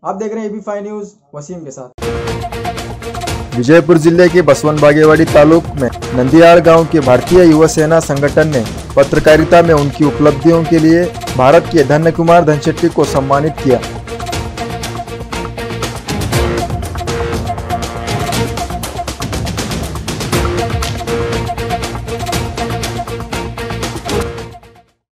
आप देख रहे हैं एबी5 न्यूज, वसीम के साथ। विजयपुर जिले के बसवन बागेवाड़ी तालुक में नंदियाल गांव के भारतीय युवा सेना संगठन ने पत्रकारिता में उनकी उपलब्धियों के लिए भारत के धन्य कुमार धनशेट्टी को सम्मानित किया।